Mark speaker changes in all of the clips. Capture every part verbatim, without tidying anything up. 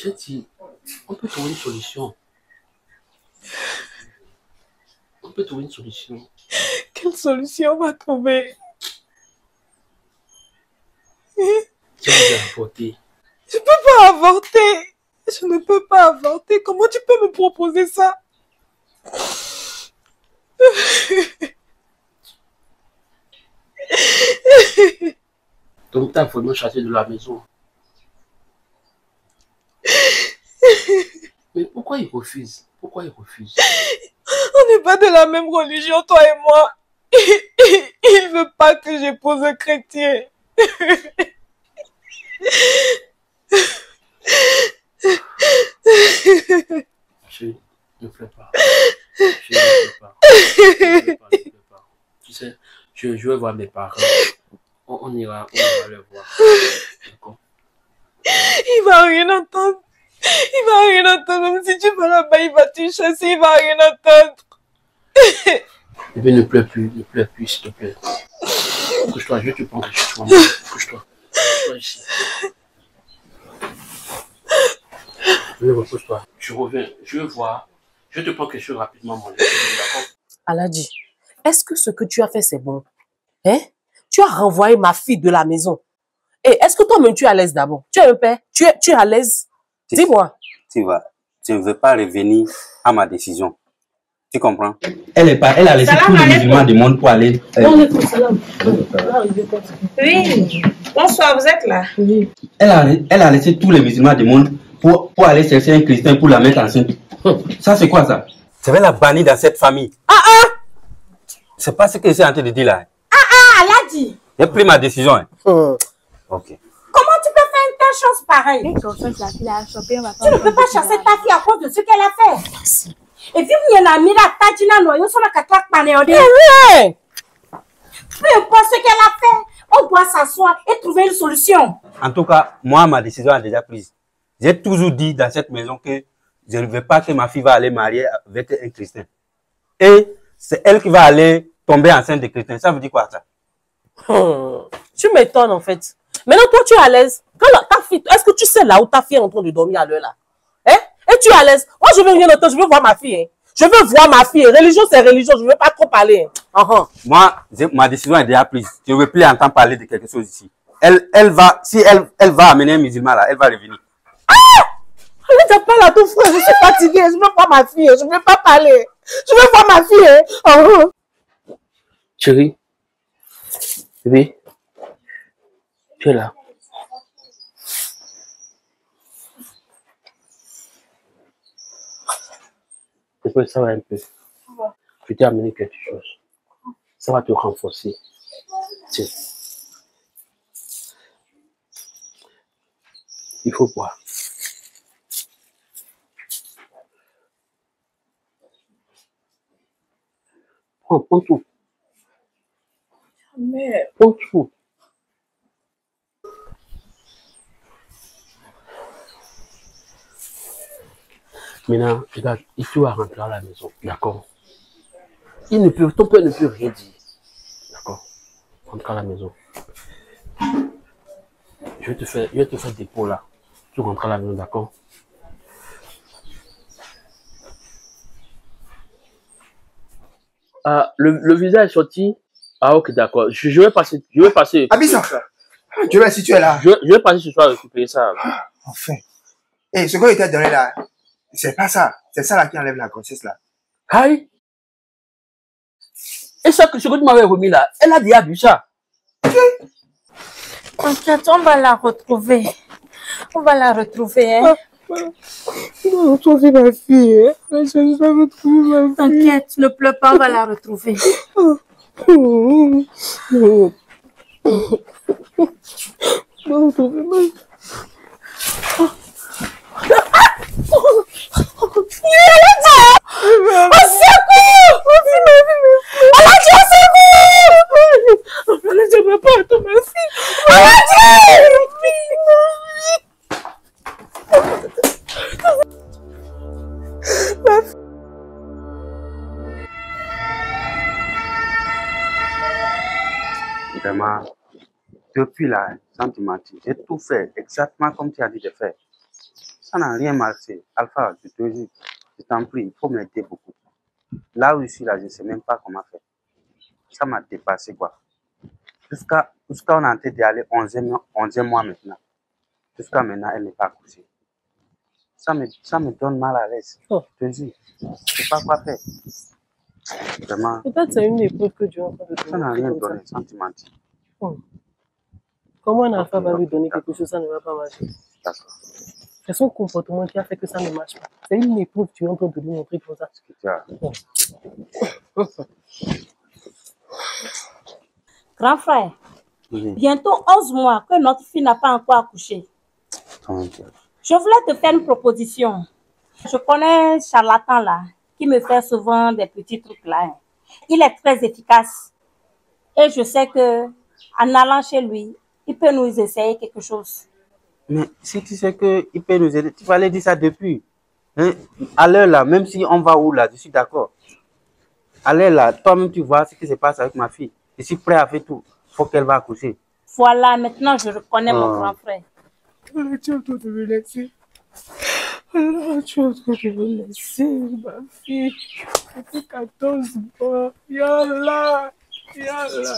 Speaker 1: J'ai dit, on peut trouver une solution. On peut trouver une solution.
Speaker 2: Quelle solution on va trouver?
Speaker 1: Tu vas avorter.
Speaker 2: Je ne peux pas avorter. Je ne peux pas avorter. Comment tu peux me proposer ça?
Speaker 1: Donc, tu as vraiment chassé de la maison. Mais pourquoi il refuse? Pourquoi il refuse?
Speaker 2: On n'est pas de la même religion, toi et moi. Il ne veut pas que j'épouse un chrétien.
Speaker 1: Je ne pleure pas. Je ne pleure pas. Je ne pleure pas, ne pleure pas. Tu sais, je, je vais voir mes parents. On, on ira, on ira les voir. D'accord?
Speaker 2: Il va rien entendre. Il va rien entendre. Même si tu vas là-bas, il va te chasser. Il va rien entendre.
Speaker 1: Bébé, ne pleure plus. Ne pleure plus, s'il te plaît. Couche-toi, je vais te prendre chez toi. Couche-toi. Couche-toi ici. Bébé, repose-toi. Je reviens. Je vais voir. Je vais te prendre quelque chose rapidement, mon d'accord?
Speaker 3: Aladji, est-ce que ce que tu as fait, c'est bon? Hein? Tu as renvoyé ma fille de la maison. Et est-ce que toi-même, tu es à l'aise d'abord? Tu es un père? Tu es, tu es à l'aise? Dis-moi.
Speaker 4: Tu vas. Tu ne veux pas revenir à ma décision. Tu comprends?
Speaker 5: Elle est pas, elle a laissé tous les musulmans du monde pour aller.
Speaker 6: Euh... Oui. Bonsoir, vous êtes là? Oui.
Speaker 5: Elle a, elle a laissé tous les musulmans du monde pour, pour aller chercher un chrétien pour la mettre enceinte. Ça, c'est quoi ça?
Speaker 4: Je vais la bannir dans cette famille.
Speaker 3: Ah ah!
Speaker 4: C'est pas ce que je suis en train de dire là.
Speaker 6: Ah ah, Aladji!
Speaker 4: J'ai pris ma décision. Hein.
Speaker 3: Hum.
Speaker 4: Ok.
Speaker 6: Comment tu peux faire une telle chose pareille? Tu ne peux pas chasser ta fille à cause de ce qu'elle a fait.
Speaker 3: Merci.
Speaker 6: Et puis, il y a mis la tajina noyau sur la catraque panéodée.
Speaker 3: Ouais.
Speaker 6: Peu importe ce qu'elle a fait, on doit s'asseoir et trouver une solution.
Speaker 4: En tout cas, moi, ma décision est déjà prise. J'ai toujours dit dans cette maison que je ne veux pas que ma fille va aller marier avec un chrétien. Et c'est elle qui va aller tomber enceinte de chrétien. Ça veut dire quoi ça?
Speaker 3: Hum. Tu m'étonnes en fait. Maintenant, toi, tu es à l'aise. Quand la, ta fille, est-ce que tu sais là où ta fille est en train de dormir à l'heure là? Hein? Et tu es à l'aise? Moi, je veux rien entendre, je veux voir ma fille. Hein? Je veux voir ma fille. Religion, c'est religion. Je ne veux pas trop parler. Hein? Uh -huh.
Speaker 4: Moi, ma décision est déjà prise. Je ne veux plus entendre parler de quelque chose ici. Elle, elle va, si elle, elle va amener un musulman là, elle va revenir.
Speaker 3: Ah! Ne dis pas là ton frère, je suis fatiguée. Je veux voir ma fille. Je ne veux pas parler. Je veux voir ma fille. Hein? Uh -huh.
Speaker 1: Chérie, bébé, tu es là. Ça va un peu. Je t'ai amené quelque chose. Ça va te renforcer. Tiens. Il faut boire. Prends, prends tout.
Speaker 2: Mais...
Speaker 1: Prends tout. Maintenant, regarde, il doit rentrer à la maison, d'accord? Il ne peut, ton père ne peut rien dire, d'accord? Rentre à la maison. Je vais te faire, je vais te faire dépôt là. Tu rentres à la maison, d'accord? Ah, le, le visa est sorti. Ah, ok, d'accord. Je, je vais passer, je vais passer.
Speaker 7: Abissa, je vais si tu es là.
Speaker 1: Je, je vais passer ce soir récupérer ça.
Speaker 7: Ah, enfin. Et ce qu'on était donné là, c'est pas ça. C'est ça là qui enlève la grossesse là.
Speaker 1: Aïe. Et ça, ce que tu m'avais remis là, elle a déjà vu ça.
Speaker 6: T'inquiète, on va la retrouver. On va la retrouver, hein.
Speaker 2: On va retrouver ma fille, hein. Je vais retrouver ma fille.
Speaker 6: T'inquiète, ne pleure pas, on va la retrouver.
Speaker 2: On va retrouver ma fille.
Speaker 3: Au secours! Aladji, au secours!
Speaker 2: Aladji, je ne veux pas attendre ma fille. Ma fille.
Speaker 4: Vraiment, depuis là, sans te mentir, j'ai tout fait exactement comme tu as dit de faire. Ça n'a rien marché. Alpha, je te dis, je t'en prie, il faut m'aider beaucoup. Là où je suis là, je ne sais même pas comment faire. Ça m'a dépassé, quoi. Jusqu'à jusqu'à on est en train d'y aller onzième mois maintenant. Jusqu'à maintenant, elle n'est pas accouchée. Ça me, ça me donne mal à l'aise.
Speaker 3: Oh.
Speaker 4: Je te dis, je ne sais pas quoi faire. Vraiment.
Speaker 3: Peut-être c'est une épreuve que Dieu est en train de donner.
Speaker 4: Ça n'a rien donné, sentiment.
Speaker 3: Oh. Comment un enfant
Speaker 4: Ok,
Speaker 3: va lui
Speaker 4: ok,
Speaker 3: donner
Speaker 4: d'accord.
Speaker 3: quelque chose, ça ne va pas marcher.
Speaker 4: D'accord.
Speaker 3: C'est son comportement qui a fait que ça ne marche pas. C'est une épreuve que tu es en train de lui montrer comme ça.
Speaker 4: Ce que tu as.
Speaker 6: Grand frère,
Speaker 4: Oui.
Speaker 6: bientôt onze mois que notre fille n'a pas encore accouché.
Speaker 4: Comment dire?
Speaker 6: Je voulais te faire une proposition. Je connais un charlatan là, qui me fait souvent des petits trucs là. hein. Il est très efficace. Et je sais que en allant chez lui, il peut nous essayer quelque chose.
Speaker 4: Mais si tu sais qu'il peut nous aider, tu fallait dire ça depuis. Hein? À l'heure là, même si on va où là, je suis d'accord. À l'heure là, toi-même tu vois ce qui se passe avec ma fille. Je suis prêt à faire tout. Il faut qu'elle va accoucher.
Speaker 6: Voilà, maintenant je reconnais mon
Speaker 4: Ah.
Speaker 6: grand frère.
Speaker 2: Alors, tu es en train de me laisser. Alors, tu es en train de me laisser, ma fille. Depuis quatorze mois. Yallah. Yallah.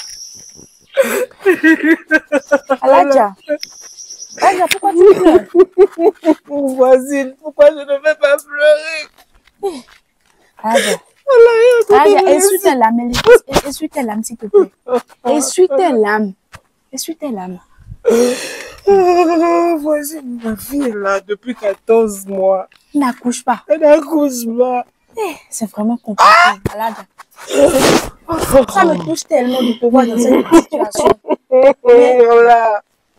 Speaker 6: Aladja, Aladja, pourquoi tu pleures?
Speaker 2: Voisine, pourquoi je ne vais pas pleurer?
Speaker 6: Aladja,
Speaker 2: Allah,
Speaker 6: Aladja, essuie tes larmes, es- essuie tes larmes s'il te plaît. Essuie tes larmes. Essuie tes larmes.
Speaker 2: Oh, voisine, ma fille est là depuis quatorze mois.
Speaker 6: N'accouche pas.
Speaker 2: Elle n'accouche pas.
Speaker 6: C'est vraiment compliqué, Aladja. Ça me touche tellement de te voir dans cette situation.
Speaker 2: Voilà.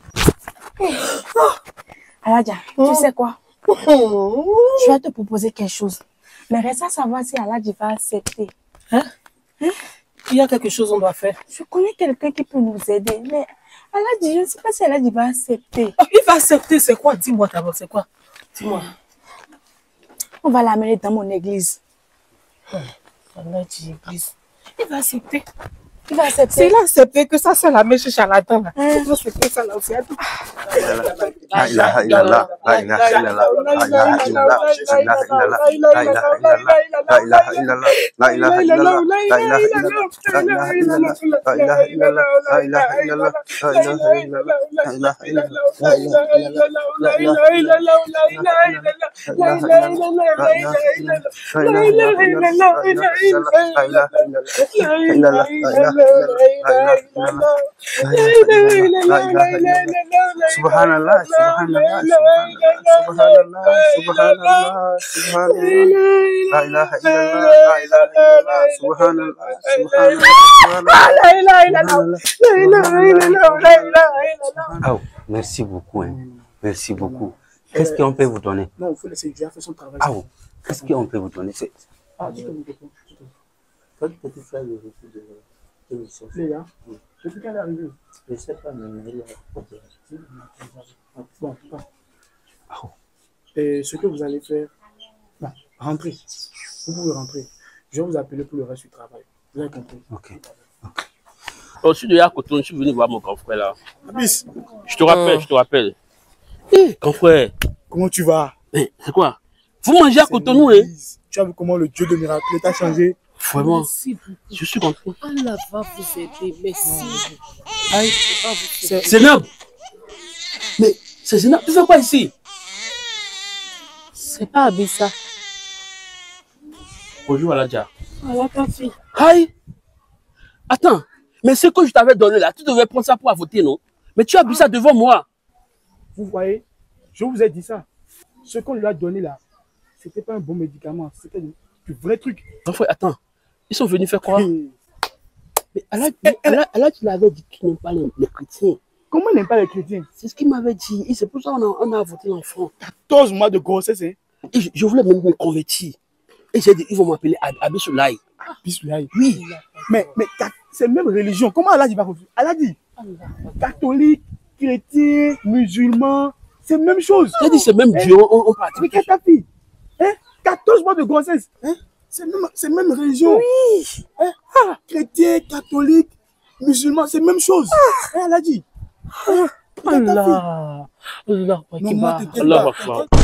Speaker 6: Aladja, tu sais quoi? Je vais te proposer quelque chose. Mais reste à savoir si Aladja va accepter.
Speaker 3: Il y a quelque chose qu'on doit faire.
Speaker 6: Je connais quelqu'un qui peut nous aider, mais Aladja, je ne sais pas si Aladja va accepter.
Speaker 3: Il va accepter, c'est quoi? Dis-moi d'abord, c'est quoi? Dis-moi.
Speaker 6: On va l'amener dans mon église.
Speaker 3: Allah dit église. Il va accepter.
Speaker 6: Il va
Speaker 2: C'est
Speaker 6: accepter.
Speaker 2: là, accepté que ça, c'est la mèche charlatan là. Il faut accepter ça là aussi.
Speaker 4: La ilaha illallah, la ilaha illallah, la ilaha illallah, la ilaha illallah, la ilaha illallah, la ilaha illallah, la ilaha illallah, la ilaha illallah, la ilaha illallah, la ilaha illallah, la ilaha illallah, la ilaha illallah, la ilaha illallah, la ilaha Subhanallah, subhanallah, subhanallah, subhanallah, subhanallah, la ilaha illallah, la ilaha illallah, subhanallah, subhanallah. Oh, merci beaucoup, hein. Merci beaucoup. Qu'est-ce qu'on peut vous donner?
Speaker 2: Non, il faut laisser Dieu faire son travail.
Speaker 4: Ah, oh, qu'est-ce qu'on peut vous donner? C'est
Speaker 2: Ah, tu peux me répondre. Votre petit frère est reçu de les gars, depuis qu'elle est arrivée, je ne sais pas, mais il a bon, bon. Et ce que vous allez faire, bon, rentrez. Vous pouvez rentrer. Je vais vous appeler pour le reste du travail. Vous avez compris?
Speaker 4: ok.
Speaker 1: Oh, je suis de Coton, je suis venu voir mon grand frère là.
Speaker 2: Abis,
Speaker 1: Je te rappelle, je te rappelle. Hé, grand frère,
Speaker 2: comment tu vas?
Speaker 1: mais c'est quoi? Vous mangez à Cotonou, hein?
Speaker 2: Tu as vu comment le Dieu de miracle t'a changé?
Speaker 1: Vraiment,
Speaker 3: Merci beaucoup.
Speaker 1: je suis content.
Speaker 3: Allah va vous aider. Merci.
Speaker 2: Aïe,
Speaker 3: Allah va vous aider.
Speaker 1: C'est Zénab. Mais c'est Zénab, tu fais quoi ici?
Speaker 3: C'est pas Abissa.
Speaker 1: Bonjour Aladja.
Speaker 3: Allah ta fille.
Speaker 1: Aïe. Attends, mais ce que je t'avais donné là, tu devais prendre ça pour voter, non? Mais tu as bu ça devant moi.
Speaker 2: vous voyez, je vous ai dit ça. Ce qu'on lui a donné là, c'était pas un bon médicament, c'était du vrai truc.
Speaker 1: Grand frère, attends, ils sont venus faire quoi?
Speaker 2: Et
Speaker 1: Mais Allah, Allah, Allah, tu l'avais dit qu'il n'aime pas les, les chrétiens.
Speaker 2: comment il n'aime pas les chrétiens?
Speaker 1: C'est ce qu'il m'avait dit. Et c'est pour ça qu'on a, on a voté l'enfant.
Speaker 2: quatorze mois de grossesse, hein?
Speaker 1: Et je, je voulais même me convertir. Et j'ai dit, ils vont m'appeler Ab- Abé Soulaï.
Speaker 2: Bismillah.
Speaker 1: Oui.
Speaker 2: Mais, mais cat- c'est la même religion. Comment Allah dit va refuser? Allah dit catholique, chrétien, musulman, c'est la même chose.
Speaker 1: J'ai dit, c'est même
Speaker 2: Hein?
Speaker 1: Dieu, on, on pratique.
Speaker 2: Regarde ta fille. Hein? quatorze mois de grossesse. Hein? C'est même, c'est même religion. Oui. Hein? Ah, chrétien, catholique, musulman, c'est la même chose. Hein, Allah dit. Hein? Regarde ta fille.
Speaker 3: Allah. Allah.
Speaker 2: Non, moi, t'inquiète
Speaker 1: Allah
Speaker 2: pas.
Speaker 1: Akbar.